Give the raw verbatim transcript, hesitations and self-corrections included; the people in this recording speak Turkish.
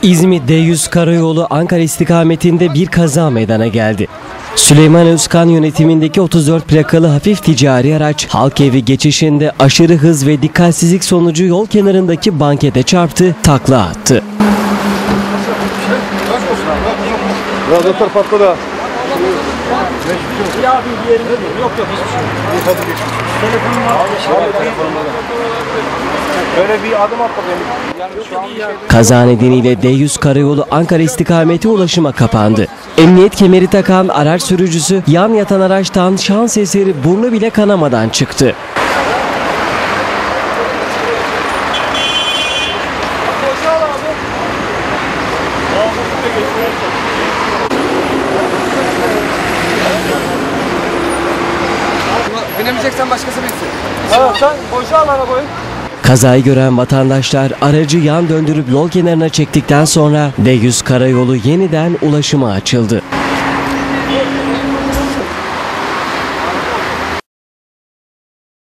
İzmit D yüz Karayolu Ankara istikametinde bir kaza meydana geldi. Süleyman Özkan yönetimindeki otuz dört plakalı hafif ticari araç Halkevi geçişinde aşırı hız ve dikkatsizlik sonucu yol kenarındaki bankete çarptı, takla attı. Radyatör patladı. Ya bir yerinde mi? Yok yok hiçbir şey yok. Hadi geçmiş. Telefonum var. Böyle bir adım atladı. Yani şu an Kaza nedeniyle D yüz Karayolu Ankara istikameti ulaşıma kapandı. Emniyet kemeri takan araç sürücüsü yan yatan araçtan şans eseri burnu bile kanamadan çıktı. Binemeyeceksen başkası binsin. Evet, sen boşal arabayı. Kazayı gören vatandaşlar aracı yan döndürüp yol kenarına çektikten sonra D yüz Karayolu yeniden ulaşıma açıldı.